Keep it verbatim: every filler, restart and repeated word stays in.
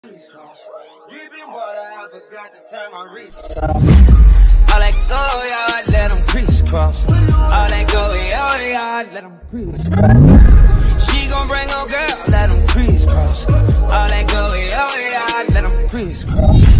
Dripping water, I forgot to turn my wrist. I let go, yeah, I let them crisscross. I let go, yeah, yeah, I let them crisscross. She gon' bring her girl, let them crisscross. I let go, yeah, yeah, I let them crisscross.